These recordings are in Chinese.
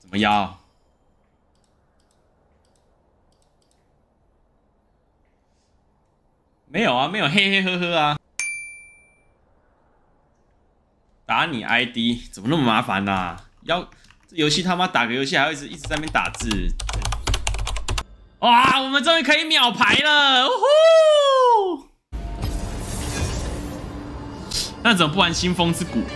么妖？没有啊，没有嘿嘿呵呵啊。打你 ID 怎么那么麻烦啊？这游戏他妈打个游戏还要一直在那边打字。哇，我们终于可以秒牌了！呜呼！那怎么不玩腥风之谷？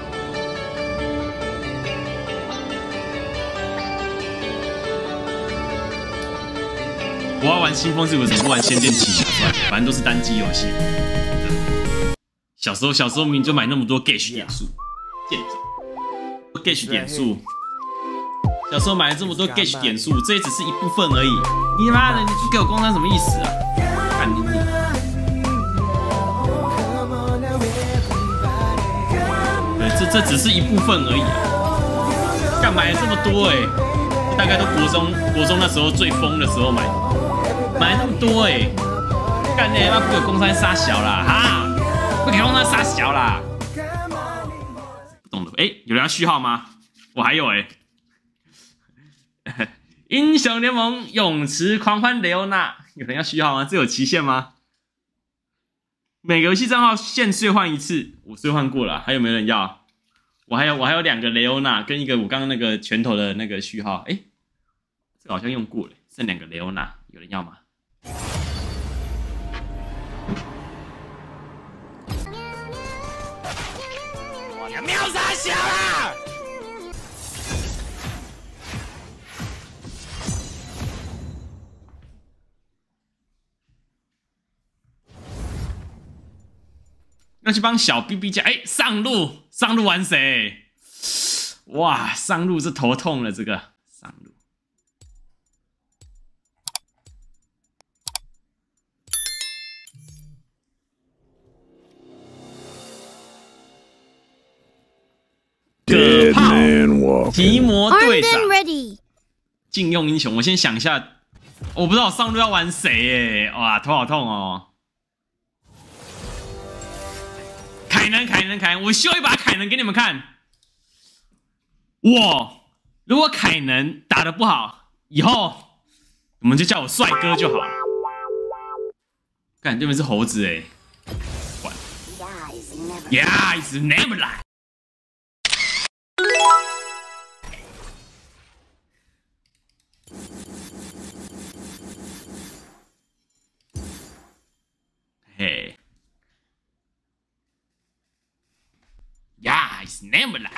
我要玩腥风之谷，怎么不玩仙剑奇侠传？反正都是单机游戏。小时候明明就买那么多 Gash 点数，贱种 Gash 点数。小时候买了这么多 Gash 点数，这也只是一部分而已。你妈的，你给我公摊什么意思啊？干你！对，这只是一部分而已啊。干买了这么多大概都国中那时候最疯的时候买那么多干你妈不给我公摊杀小啦哈！不给公摊杀小啦！不懂的有人要序号吗？我还有英雄联盟泳池狂欢雷欧娜，有人要序号吗？这有期限吗？每个游戏账号限兑换一次，我兑换过了，还有没有人要？我还有2个雷欧娜跟一个我刚刚那个拳头的那个序号，这个好像用过了，剩2个雷欧娜，有人要吗？我要秒杀小啦！要去帮小 BB 家上路玩谁？哇，上路这头痛了，这个上路。葛炮提摩队长，禁用英雄。我先想一下，我不知道我上路要玩谁哇，头好痛哦。凯能，我秀一把凯能给你们看。如果凯能打得不好，以后我们就叫我帅哥就好了。看对面是猴子管。Yeah, it's never lie。嘿。Yeah, it's never lie.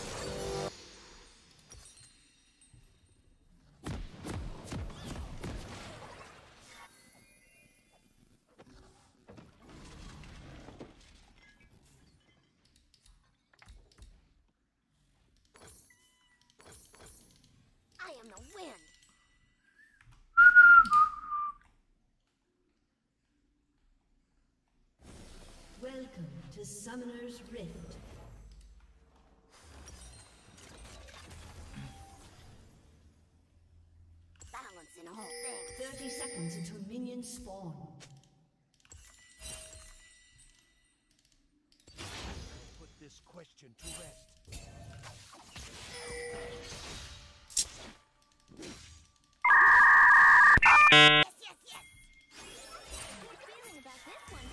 I am the wind. Welcome to Summoner's Rift. Balancing the whole thing. 30 seconds until minions spawn. Put this question to rest. Yes. Good feeling about this one,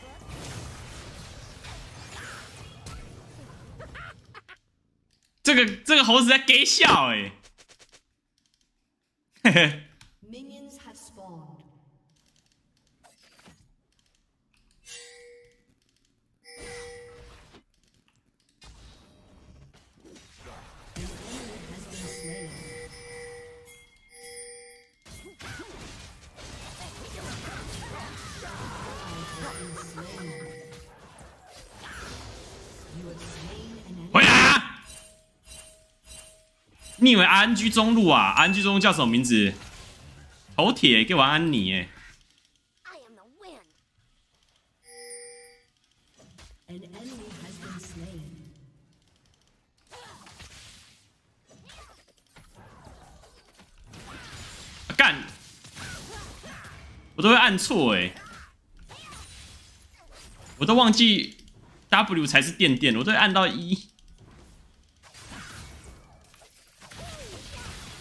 bud. 这个猴子在给笑嘿嘿。 Minions have spawned. An enemy has been slain. You have slain an enemy. 回来啊！你以为 RNG 中路啊 ？RNG 中路叫什么名字？头铁给我安妮 I am the wind. An enemy has been slain. 干！我都会按错我都忘记 W 才是电，我都会按到1。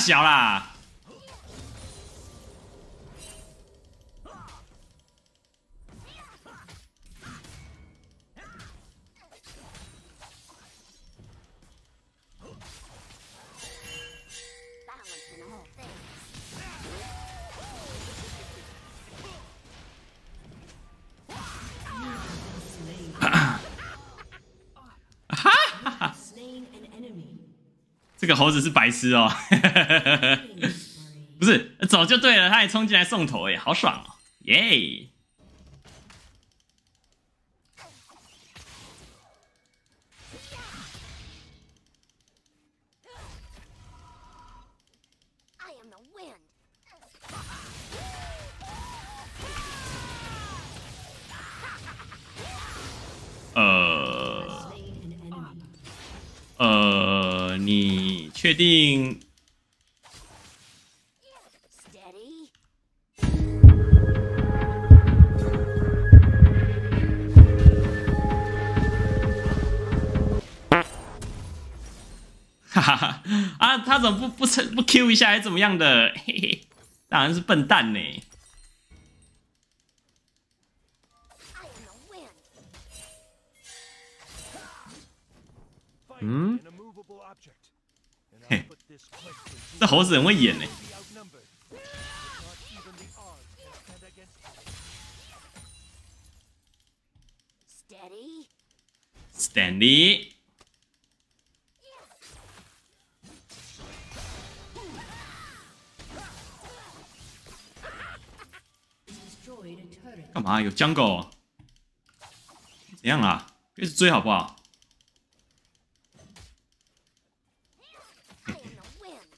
小啦？这个猴子是白痴哦，不是走就对了，他还冲进来送头哎，好爽哦，耶！ I am the wind. 你确定？ Steady. 哈哈哈啊！他怎么不 Q 一下，还是怎么样的？嘿嘿，当然是笨蛋呢。 I am the wind. 嗯， An immovable object. And I 嘿， put this question to 这猴子很会演呢。 be outnumbered. Not even the odds can stand against me. Steady. Stanley， Destroyed a turret. 干嘛？有江狗？怎样啊？开始追好不好？ I am the wind.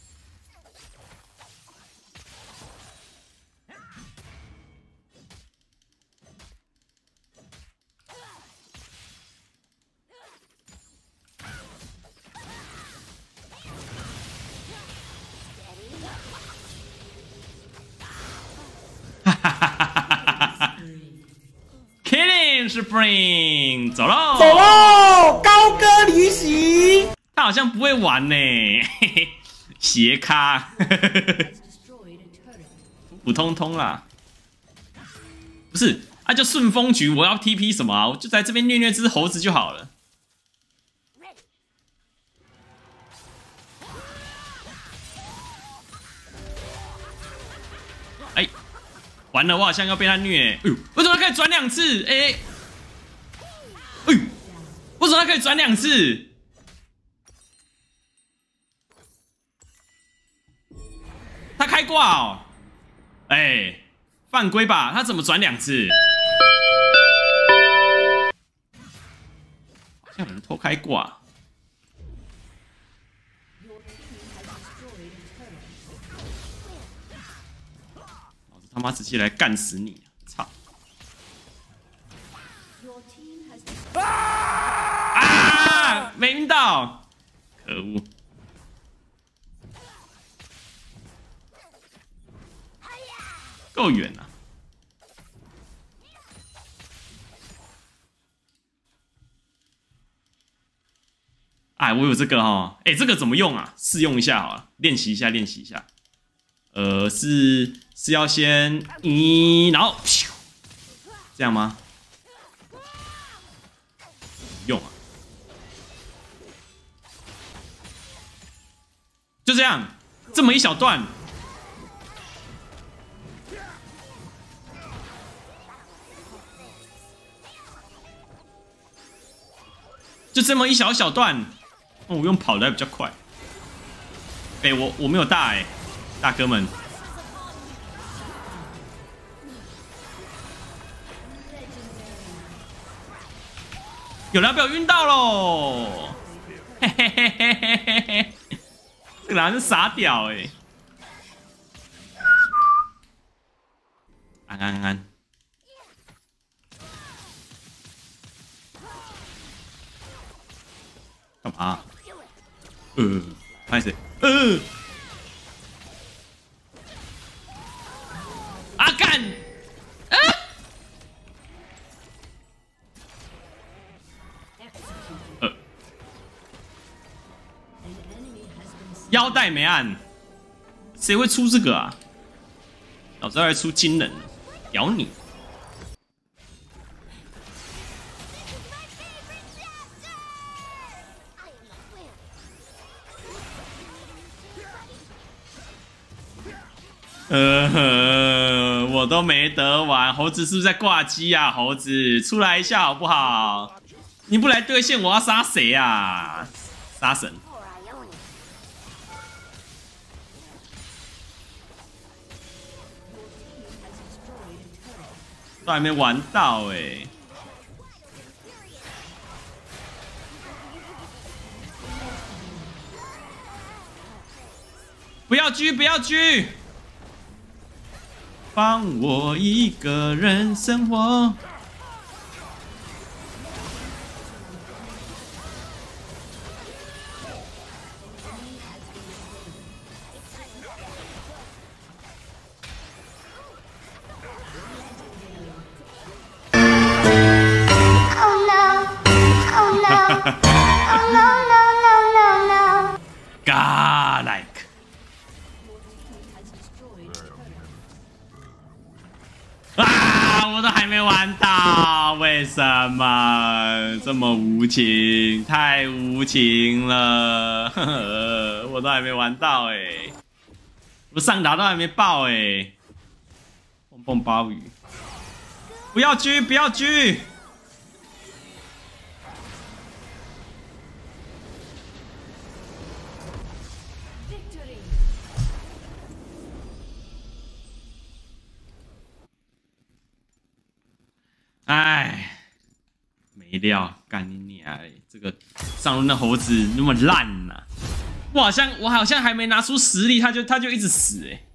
哈哈哈哈哈 ！Killing Spring， 走喽！ 走喽，高歌离席。 他好像不会玩呢，嘿嘿，斜咖， Destroyed a turret. 普普通通啦。不是，啊就顺风局，我要 TP 什么啊？我就在这边虐虐只猴子就好了。 Ready. 哎，完了，我好像要被他虐。哎呦，为什么他可以转2次？哎，哎呦，为什么他可以转2次？他开挂哦，哎，犯规吧？他怎么转2次？好像有人偷开挂。 Your team has destroyed a turret. 老子他妈直接来干死你！操！ Your team has destroyed. 啊，没晕到，可恶！够远啊！哎，我有这个哈，哎，这个怎么用啊？试用一下好了，练习一下，练习一下。是要先然后咻，这样吗？用啊，就这样，这么一小段。 就这么一小小段，我用跑的还比较快。哎，我没有大哎，大哥们，有人要被我晕到喽！嘿嘿嘿嘿嘿嘿嘿，这个人是傻屌哎！安。 干嘛？拍谁？啊干！啊！ An enemy has been slain. 腰带没按， 谁会出这个啊？老子要来出惊人的，屌你！ 我都没得玩，猴子是不是在挂机啊？猴子，出来一下好不好？你不来对线，我要杀谁啊？杀神！ 都还没玩到哎、不要狙，不要狙！放我一个人生活。God like 啊！我都还没玩到，为什么这么无情？太无情了！呵呵我都还没玩到哎、欸，我上打都还没爆哎、欸！蹦蹦鲍鱼，不要狙，不要狙！ 哎，没料，干你娘嘞！这个上路那猴子那么烂呐、我好像还没拿出实力，他就一直死哎、欸。